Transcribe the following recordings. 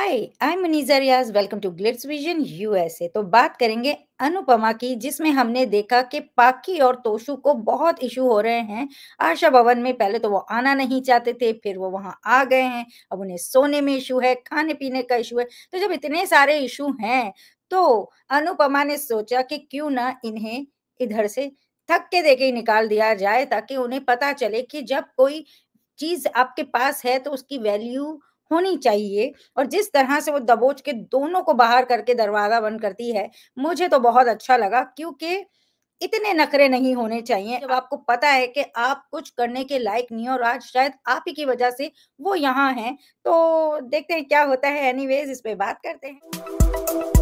Hi, I am Muniza Riyaz, welcome to Glitz Vision USA. तो बात करेंगे अनुपमा की, जिसमें हमने देखा कि पाकी और तोशु को बहुत इशू हो रहे हैं आशा भवन में। पहले तो वो आना नहीं चाहते थे, फिर वो वहां आ गए हैं। अब उन्हें सोने में इशू है, खाने पीने का इशू है। तो जब इतने सारे इशू हैं तो अनुपमा ने सोचा कि क्यों ना इन्हें इधर से धक्के देके ही निकाल दिया जाए, ताकि उन्हें पता चले कि जब कोई चीज आपके पास है तो उसकी वैल्यू होनी चाहिए। और जिस तरह से वो दबोच के दोनों को बाहर करके दरवाजा बंद करती है, मुझे तो बहुत अच्छा लगा, क्योंकि इतने नखरे नहीं होने चाहिए जब आपको पता है कि आप कुछ करने के लायक नहीं हो, और आज शायद आप ही की वजह से वो यहाँ हैं। तो देखते हैं क्या होता है। एनीवेज, इस पे बात करते हैं।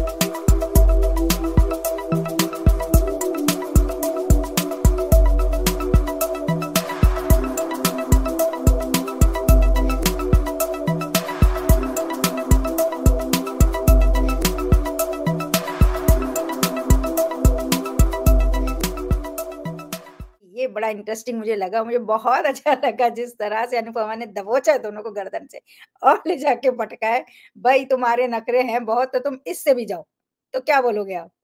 ये बड़ा इंटरेस्टिंग मुझे लगा, मुझे बहुत अच्छा लगा जिस तरह से अनुपमा ने दबोचा दोनों को गर्दन से और ले जाके पटका है। भाई, तुम्हारे नखरे हैं बहुत, तो तुम इससे भी जाओ। तो क्या बोलोगे आप?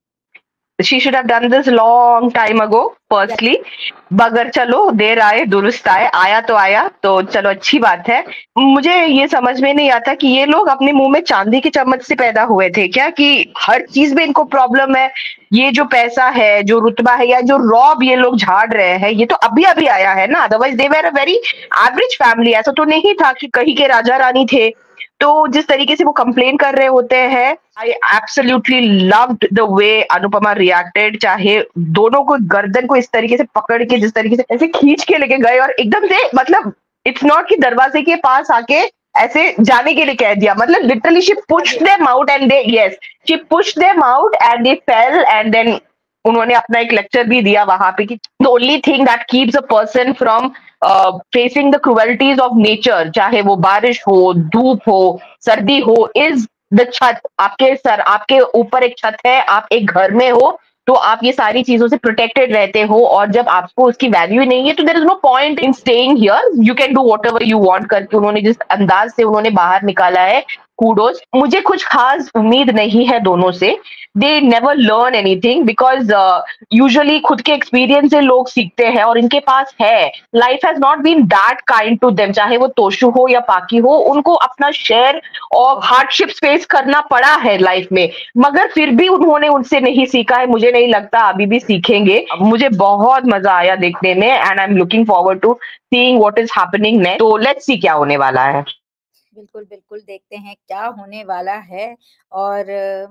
She should have done this long time ago, firstly. मगर चलो, देर आए दुरुस्त आए, आया तो चलो अच्छी बात है। मुझे ये समझ में नहीं आता कि ये लोग अपने मुंह में चांदी की चम्मच से पैदा हुए थे क्या, कि हर चीज में इनको प्रॉब्लम है। ये जो पैसा है, जो रुतबा है, या जो रौब ये लोग झाड़ रहे हैं, ये तो अभी अभी आया है ना। Otherwise they were a very average family. ऐसा तो नहीं था कि कहीं के राजा रानी थे। तो जिस तरीके से वो कंप्लेन कर रहे होते हैं, I absolutely loved the way Anupama reacted. चाहे दोनों को गर्दन को इस तरीके से पकड़ के, जिस तरीके से ऐसे खींच के लेके गए, और एकदम से, मतलब इट्स नॉट कि दरवाजे के पास आके ऐसे जाने के लिए कह दिया। मतलब literally she pushed them out and they, yes, she pushed them out and they fell. And then उन्होंने अपना एक लेक्चर भी दिया वहां पे कि the only thing that keeps a person from facing the cruelties of nature, चाहे वो बारिश हो, धूप हो, सर्दी हो, इज द छत। आपके सर, आपके ऊपर एक छत है, आप एक घर में हो, तो आप ये सारी चीजों से प्रोटेक्टेड रहते हो। और जब आपको उसकी वैल्यू नहीं है, तो there is no point in staying here, you can do whatever you want करके उन्होंने जिस अंदाज से उन्होंने बाहर निकाला है, कूडोस। मुझे कुछ खास उम्मीद नहीं है दोनों से। They never learn anything, because usually खुद के एक्सपीरियंस से लोग सीखते हैं, और इनके पास है। Life has not been that kind to them, चाहे वो तोशु हो या पाकी हो, उनको अपना शेयर ऑफ हार्डशिप्स फेस करना पड़ा है लाइफ में। मगर फिर भी उन्होंने उनसे नहीं सीखा है। मुझे नहीं लगता अभी भी सीखेंगे। मुझे बहुत मजा आया देखने में, and I am looking forward to seeing what is happening next. तो लेट्स सी क्या होने वाला है। बिल्कुल, बिल्कुल, देखते हैं क्या होने वाला है। और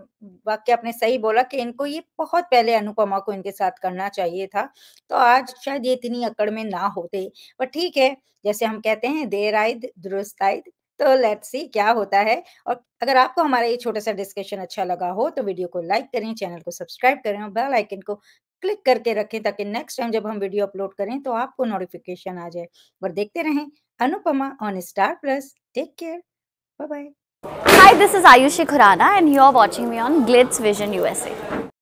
वाक़ई आपने सही बोला कि इनको ये बहुत पहले अनुपमा को इनके साथ करना चाहिए था, तो आज शायद ये इतनी अकड़ में ना होते। पर ठीक है, जैसे हम कहते हैं, देर आइद दुरुस्त आइद। तो लेट्स सी क्या होता है। और अगर आपको हमारा ये छोटा-सा डिस्कशन अच्छा लगा हो, तो वीडियो को लाइक करें, चैनल को सब्सक्राइब करें और बेल आइकन को क्लिक करके रखें, ताकि नेक्स्ट टाइम जब हम वीडियो अपलोड करें तो आपको नोटिफ़िकेशन आ जाए। और देखते रहें Anupama on Star Plus. Take care. Bye bye. Hi, this is Ayushi Khurana and you are watching me on Glitz Vision USA.